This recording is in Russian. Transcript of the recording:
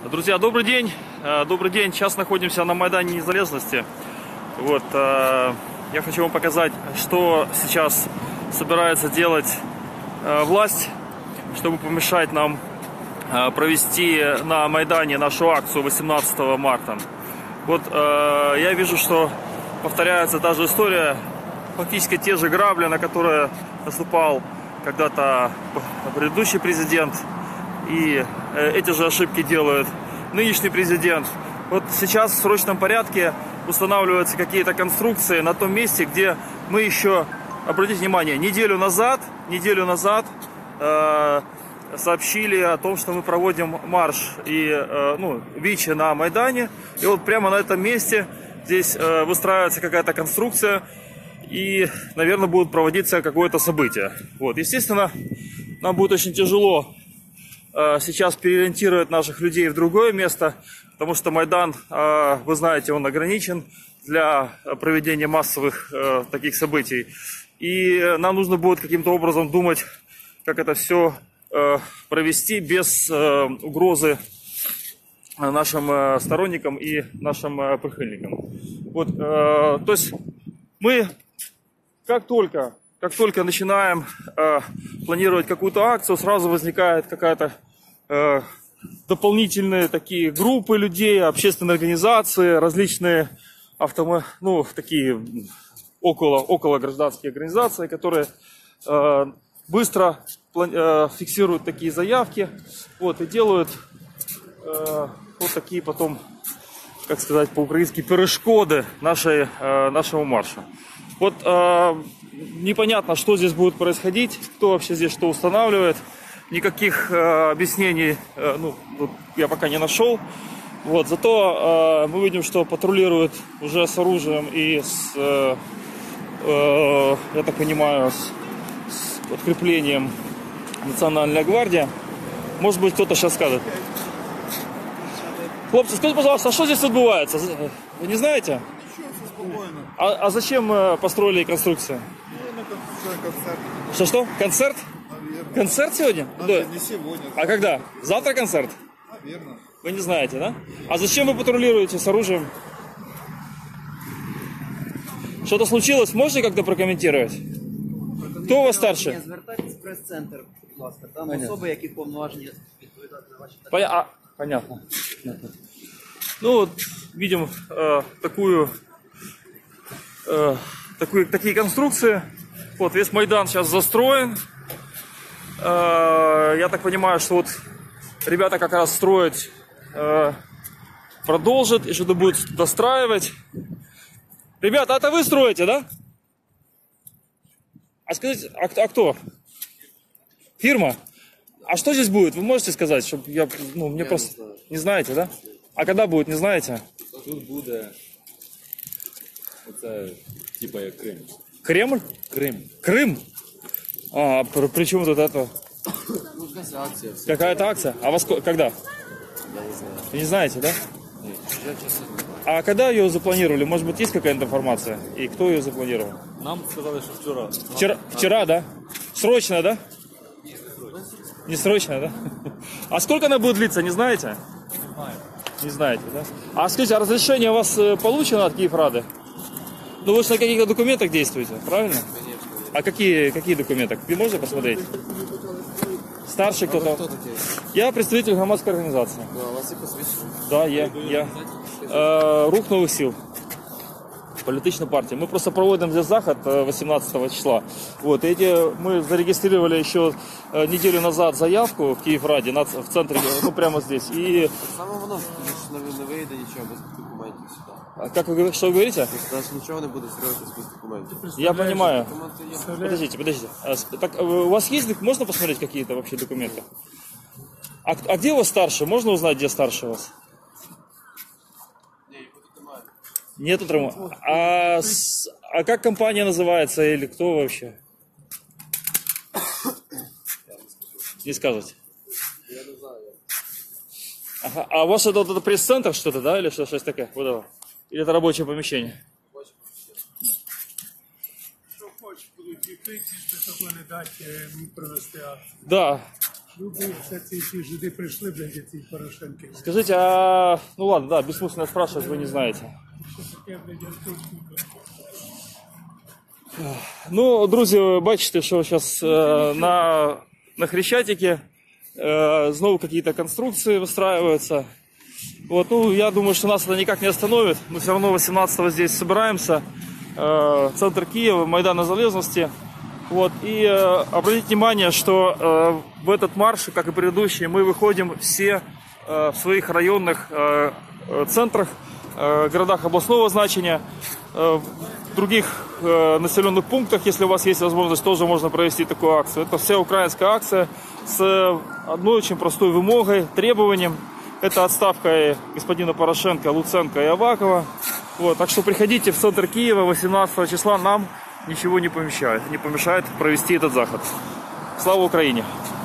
Друзья, добрый день. Добрый день. Сейчас находимся на Майдане Незалежности. Вот, я хочу вам показать, что сейчас собирается делать власть, чтобы помешать нам провести на Майдане нашу акцию 18 марта. Вот, я вижу, что повторяется та же история, фактически те же грабли, на которые наступал когда-то предыдущий президент. И эти же ошибки делает нынешний президент. Вот сейчас в срочном порядке устанавливаются какие-то конструкции на том месте, где мы еще, обратите внимание, неделю назад сообщили о том, что мы проводим марш и ВИЧи на Майдане. И вот прямо на этом месте здесь выстраивается какая-то конструкция и, наверное, будет проводиться какое-то событие. Вот, естественно, нам будет очень тяжело сейчас переориентировать наших людей в другое место, потому что Майдан, вы знаете, он ограничен для проведения массовых таких событий. И нам нужно будет каким-то образом думать, как это все провести без угрозы нашим сторонникам и нашим прихильникам. Вот, то есть мы как только начинаем планировать какую-то акцию, сразу возникает какая-то дополнительные такие группы людей, общественные организации, различные такие около гражданские организации, которые быстро фиксируют такие заявки, вот, и делают вот такие потом, как сказать по-украински, перешкоды нашего марша. Вот непонятно, что здесь будет происходить, кто вообще здесь что устанавливает. Никаких объяснений я пока не нашел. Вот, зато мы видим, что патрулируют уже с оружием и я так понимаю, с подкреплением Национальная гвардия. Может быть, кто-то сейчас скажет. Хлопцы, скажите, пожалуйста, а что здесь отбывается? Вы не знаете? А зачем построили конструкцию? Что? Концерт? Наверное. Концерт сегодня? Да. Не сегодня. А когда? Завтра концерт? Наверное. Вы не знаете, да? А зачем вы патрулируете с оружием? Что-то случилось? Можете как-то прокомментировать? Кто у вас старше? Звертайтесь в прес-центр, будь ласка. Там особи, які повноважені відповідають на ваші Понятно. Ну вот, видим такие конструкции. Вот, весь Майдан сейчас застроен. Я так понимаю, что вот ребята как раз строить продолжат и что-то будут достраивать. Ребята, это вы строите, да? А скажите, а кто? Фирма? А что здесь будет? Вы можете сказать, чтобы мне просто... Не знаете, да? А когда будет, не знаете? Тут буде оце, типа як Крим. Кремль? Крим. Крым? А при чем тут это? Ну, якась акція. Какая-то акция? А вас когда? Я не знаю. Вы не знаете, да? Ні, я чесно не знаю. А когда ее запланировали? Может быть, есть какая-то информация? И кто ее запланировал? Нам сказали, що вчора. Вчера, да? Срочно, да? Не срочно, да? А сколько она будет длиться, не знаете? Не знаю. Не знаете, да? А скажите, а разрешение у вас получено от Киеврады? Ну, вы же на каких-то документах действуете, правильно? Конечно. А какие документы? Вы можете посмотреть? Старший кто-то? Хто такий? Я представитель громадской организации. Ну, а у вас є посвідчення? Да, я. Рух новых сил. Політична партія. Ми просто проводимо здесь заход 18 числа. Вот, мы зарегистрировали еще неделю назад заявку в Киевраде в центре, прямо здесь. И Саме воно не вийде нічого без документів сюди. как вы, что вы говорите? Навіть нічого не буде строїтися без документів. Я понимаю. Документи є. Подождите. Так, у вас есть, можно посмотреть какие-то вообще документы? А где у вас старший? Можно узнать, где старший у вас? Ні, його тут немає. Нету травмы. А как компания называется или кто вообще? Не скажете? Я не знаю. Ага. А у вас это пресс-центр что-то, да? Или что-то такое? Вот это. Или это рабочее помещение? Що хочеш, будуть відкриті, що не дати привести акцію. Да. Люди, кстати, ці жиди прийшли, блядь, ці Порошенки. Скажите, ну ладно, да, бессмысленно спрашивать, вы не знаете. Що таке, блядь, артистика? Ну, друзі, бачите, що зараз на Хрещатике знову какие-то конструкции выстраиваются. Вот, ну, я думаю, что нас это никак не остановит. Мы все равно 18-го здесь собираемся. Центр Киева, Майдан Незалежности. Вот, и обратите внимание, что в этот марш, как и предыдущие, мы выходим все в своих районных центрах, городах областного значения. В других населенных пунктах, если у вас есть возможность, тоже можно провести такую акцию. Это вся украинская акция с одной очень простой вымогой, требованием. Это отставка господина Порошенко, Луценко и Авакова. Вот, так что приходите в центр Киева 18 числа, нам ничего не помешает провести этот заход. Слава Украине!